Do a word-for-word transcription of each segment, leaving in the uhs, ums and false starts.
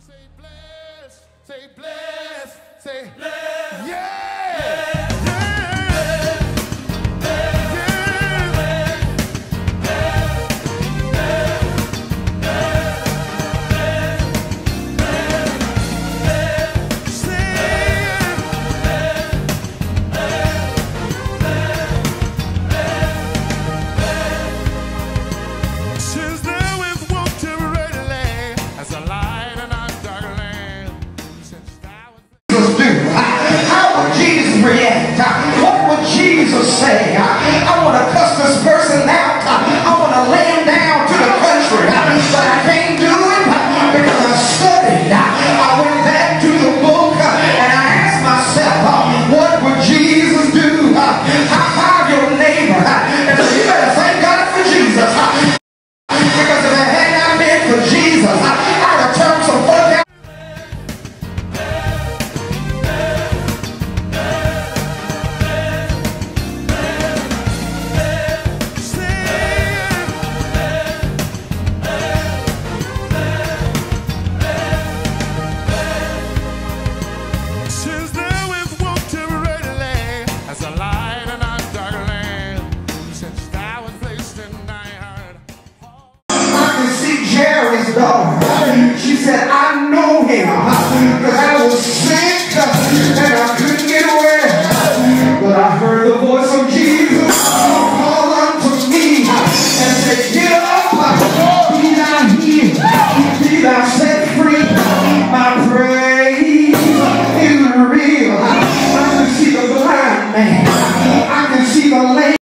Say bless, say bless, yeah! What would Jesus say? I want to cuss this person out. I want to lay him down to the country. But I can't do it because I studied. I went back to the book and I asked myself, what would Jesus do? High five your neighbor and say, you better thank God for Jesus. Because if it had not been for Jesus, I'd have turned some folk out. She said, I know him because I was sick and I couldn't get well. But I heard the voice of Jesus call unto me and say, get up, be thou healed, be thou set free. My praise is real. I can see the blind man. I can see the lame.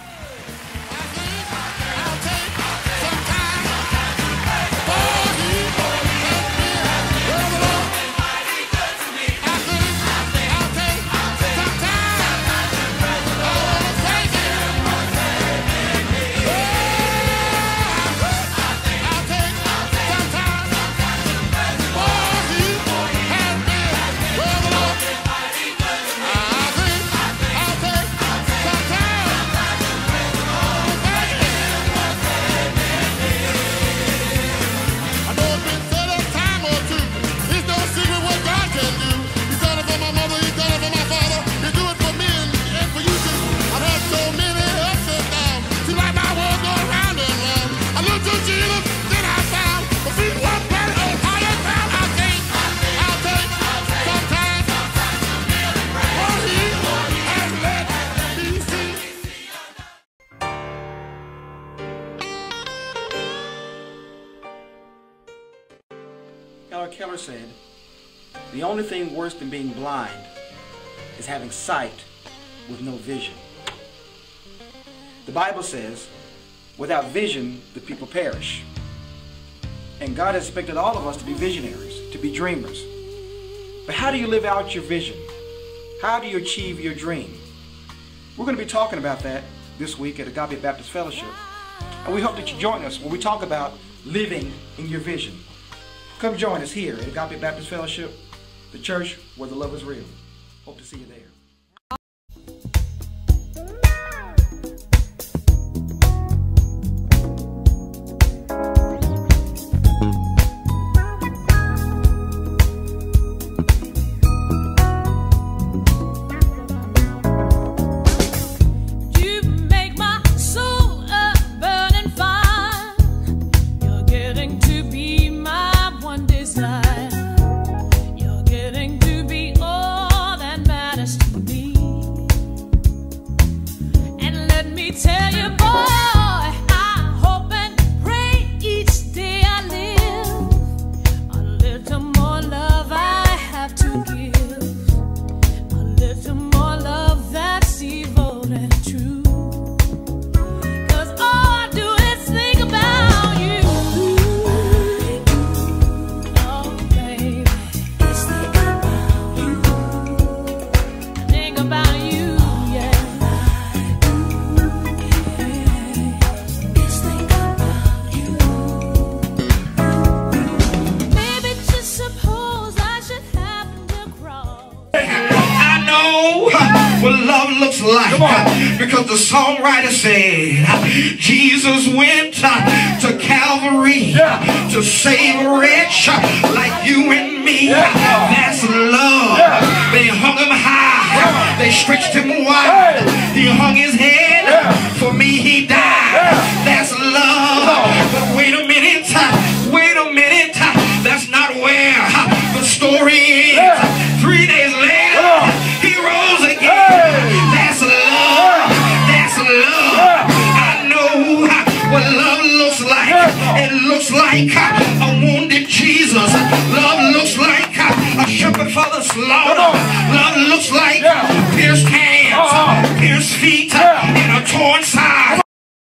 Helen Keller said, the only thing worse than being blind is having sight with no vision. The Bible says, without vision, the people perish. And God has expected all of us to be visionaries, to be dreamers. But how do you live out your vision? How do you achieve your dream? We're going to be talking about that this week at Agape Baptist Fellowship. And we hope that you join us when we talk about living in your vision. Come join us here at Agape Baptist Fellowship, the church where the love is real. Hope to see you there. What love looks like, because the songwriter said Jesus went to Calvary to save a wretch like you and where the story ends. Three days later, he rose again. That's love. That's love. I know what love looks like. It looks like a wounded Jesus. Love looks like a shepherd for the slaughter. Love looks like pierced hands, pierced feet, and a torn side.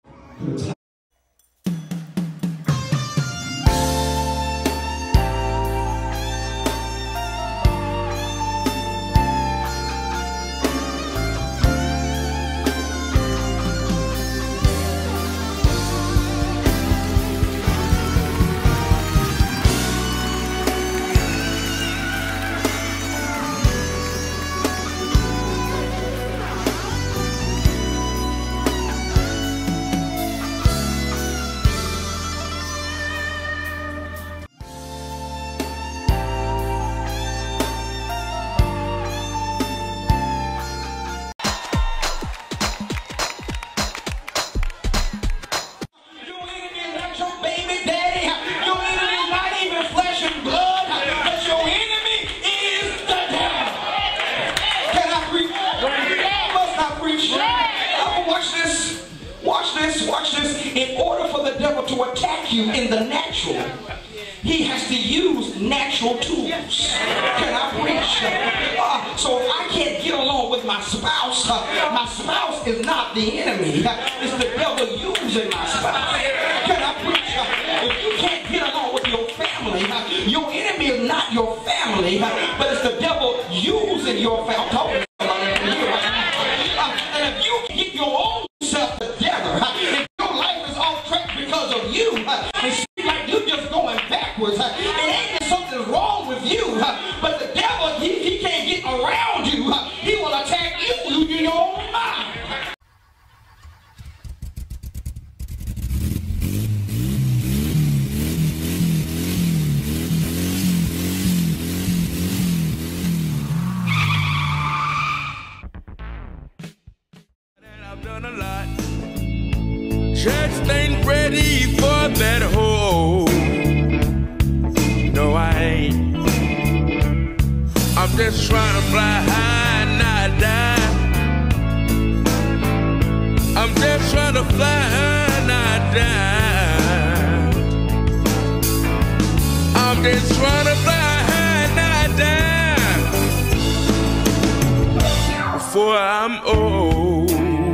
In order for the devil to attack you in the natural, he has to use natural tools. Can I preach? Uh, so if I can't get along with my spouse, uh, my spouse is not the enemy. It's the devil using my spouse. Can I preach? Uh, if you can't get along with your family, uh, your enemy is not your family, uh, but it's the devil using your family. Uh, and if you get your own self together, uh, if your life is off track because of you, uh, it seems like you're just going backwards. Uh, it ain't that something's wrong with you, uh, but the devil, he, he can't get around you. Uh, he will attack you in your own mind. I've done a lot. Church ain't ready for that hole. No, I ain't. I'm just trying to fly high and not die. I'm just trying to fly high and not die. I'm just trying to fly high and not die before I'm old.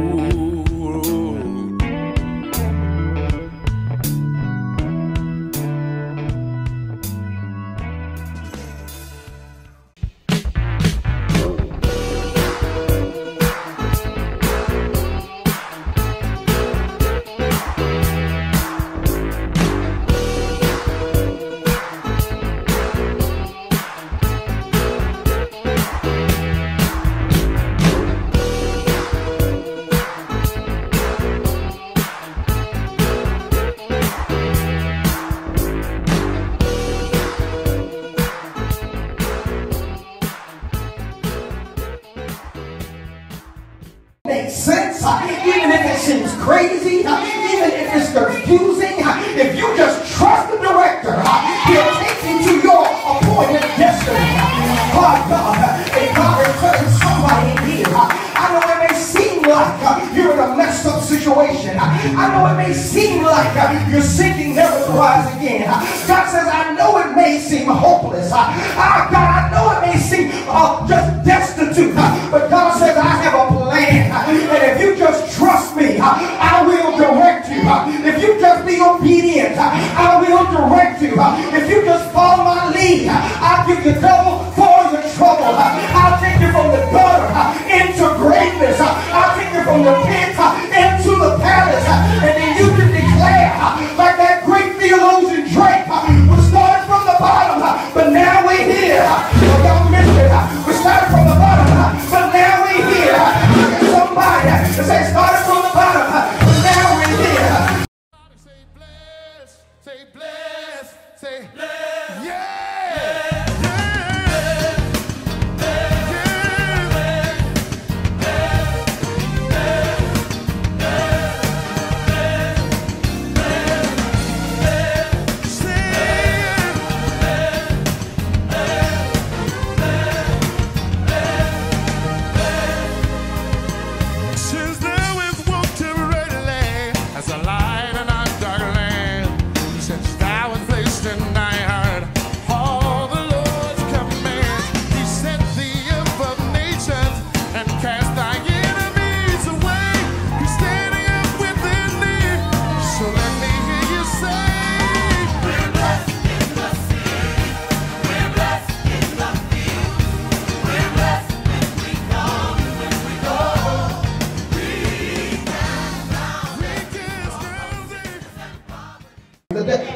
Makes sense, uh, even if it seems crazy, uh, even if it's confusing, uh, if you just trust the director, uh, he'll take you to your appointed destiny. Oh God, uh, and God is telling somebody in here, uh, I know it may seem like uh, you're in a messed up situation. Uh, I know it may seem like uh, you're sinking never to rise again. Uh, God says, I know it may seem hopeless. Uh, uh, God, I know it may seem uh, just destitute, uh, but God says, I have a plan. And if you just trust me, I will direct you. If you just be obedient, I will direct you. If you just follow my lead, I'll give you double for your trouble. I'll take you from the gutter into greatness. I'll take you from the pit into the palace. And then you can declare, like that great theologian Drake, we started from the bottom, but now we're here. Y'all missed it. We started from the bottom, but now we're here. Somebody say started from the bottom, but now we're here. Say bless, say bless, say bless. Yeah!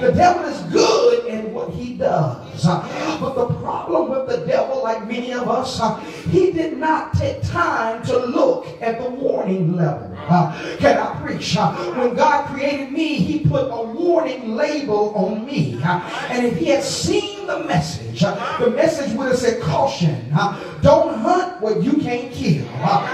The devil is good in what he does. Uh, but the problem with the devil, like many of us, uh, he did not take time to look at the warning level. Uh, can I preach? Uh, when God created me, he put a warning label on me. Uh, and if he had seen the message, uh, the message would have said, caution, uh, don't hunt what you can't kill. Uh,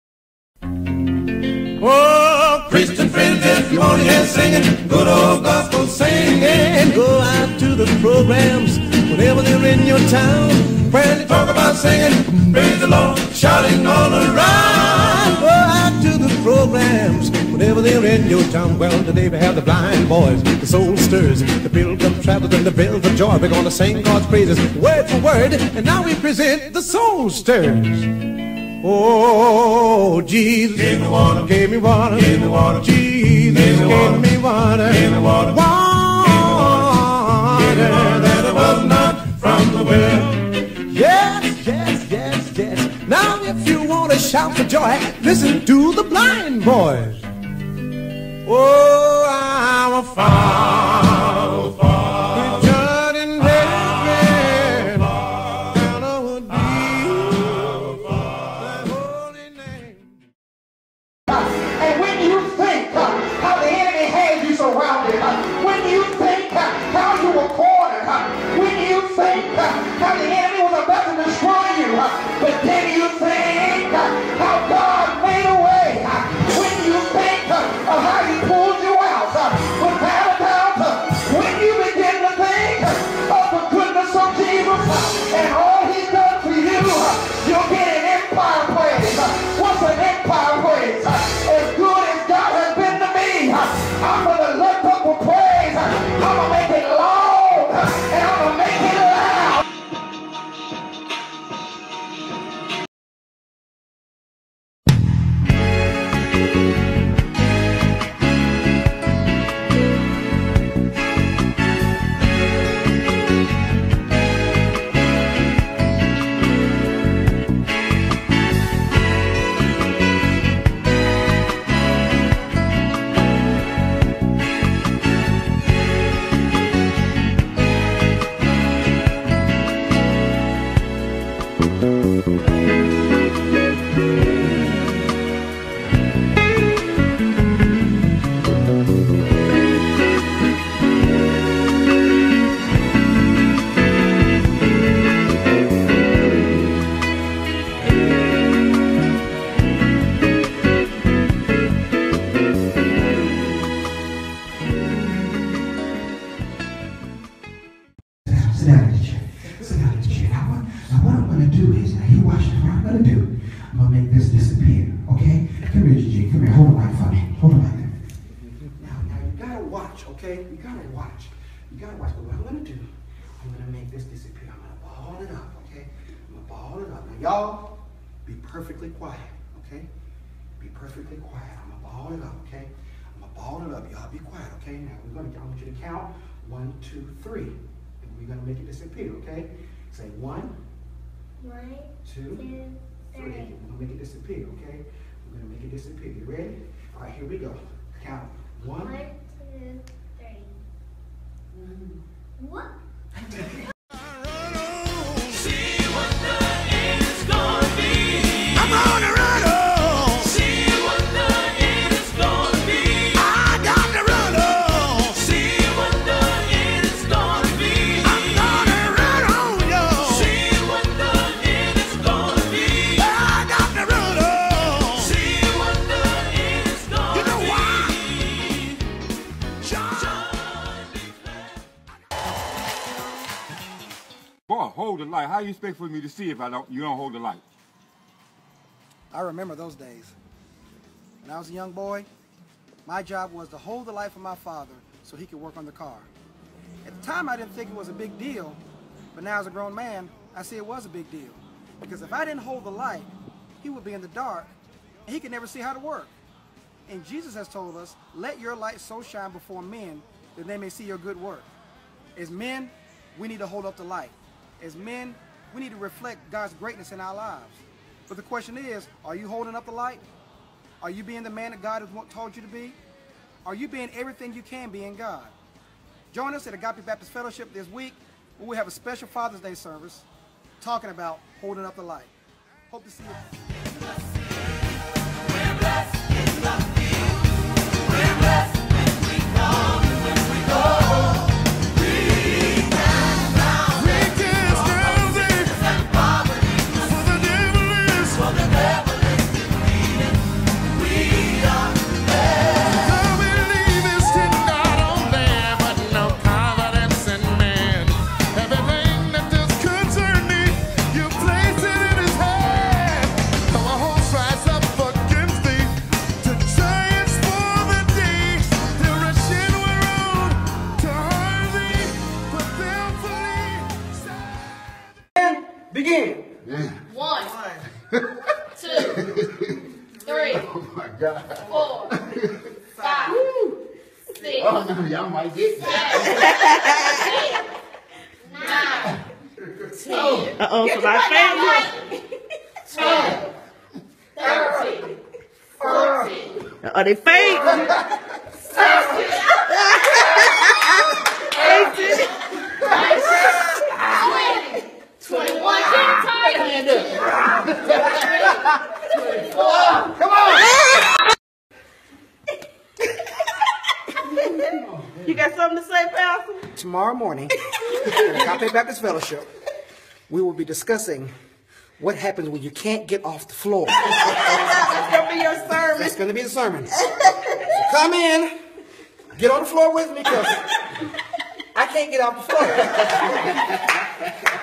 Oh, Christian friends, if you want to hear singing, good old gospel singing, go out to the programs whenever they're in your town. When they talk about singing, praise the Lord, shouting all around. Go out to the programs whenever they're in your town. Well, today we have the blind boys, the soul stirs, the pilgrim travelers, and the bells of joy. We're going to sing God's praises word for word, and now we present the soul stirs. Oh, Jesus gave me water, gave me water, gave me water. Jesus gave me water, gave me water, gave me water, water that was not from the well. Yes, yes, yes, yes. Now, if you want to shout for joy, listen to the blind boys. Oh, I'm a far, far, returning heaven, down on deep. And when you think uh, how the enemy has you surrounded, uh, when you think uh, how you were cornered, uh, when you think uh, how the enemy was about to destroy you, uh, but then you think uh, how God made a way, uh, when you think uh, of how he pulled you out, uh, with battle down, uh, when you begin to think uh, of the goodness of Jesus uh, and all he's done for you, uh, you'll get an empire praise. Uh, what's an empire praise? Uh, as good as God has been to me, uh, I'm going to lift up a praise. Uh, I'm going to make it loud uh, and I'm going to make it loud. Sit down in the chair. Sit down in the chair. Now what, now what I'm going to do is, now you watch this. What I'm going to do, I'm going to make this disappear. Okay? Come here, G. Come here. Hold the mic for me. Hold the mic there. Now, now you got to watch, okay? You got to watch. You got to watch. But what I'm going to do, I'm going to make this disappear. I'm going to ball it up, okay? I'm going to ball it up. Now, y'all, be perfectly quiet, okay? Be perfectly quiet. I'm going to ball it up, okay? I'm going to ball it up. Y'all be quiet, okay? Now, we're going to, I want you to count one, two, three. We're going to make it disappear, okay? Say one, One, two, two, three. three. We're going to make it disappear, okay? We're going to make it disappear. You ready? All right, here we go. Count. One. One, two, three. What? See what the end is gonna be. I'm gonna run on. See what the end is gonna be. I got to run on. See what the end is gonna be. I'm gonna run on, yo. See what the end is gonna be. I got to run on. See what the end is gonna be. You know why? John. Boy, hold the light. How you expect for me to see if I don't? You don't hold the light. I remember those days. When I was a young boy, my job was to hold the light for my father so he could work on the car. At the time, I didn't think it was a big deal, but now as a grown man, I see it was a big deal. Because if I didn't hold the light, he would be in the dark, and he could never see how to work. And Jesus has told us, let your light so shine before men that they may see your good work. As men, we need to hold up the light. As men, we need to reflect God's greatness in our lives. But the question is, are you holding up the light? Are you being the man that God has told you to be? Are you being everything you can be in God? Join us at Agape Baptist Fellowship this week, where we have a special Father's Day service talking about holding up the light. Hope to see you. We're blessed in the field. We're blessed when we come and when we go. We can down. We can stand it. And poverty. For the devil is. For the devil is defeated. We are blessed. I believe it's in God only, but no confidence in man. Everything that does concern me, you place it in his hand. Though a host rise up against thee, to giants for the day, the rushing were on to harm thee, but thankfully stand. Begin. One, two, three, Oh my God. four, five, six, Oh no, y'all might get that. seven, eight, nine, ten, Uh-oh, for my favorite. twelve, thirteen, fourteen, Are they fake? sixteen, eighteen, nineteen, twenty, twenty-one, get tired. twenty-four, Come on. You got something to say, Pastor? Tomorrow morning at Agape Baptist Fellowship, we will be discussing what happens when you can't get off the floor. That's going to be your sermon. That's going to be the sermon. So come in, get on the floor with me, because I can't get off the floor.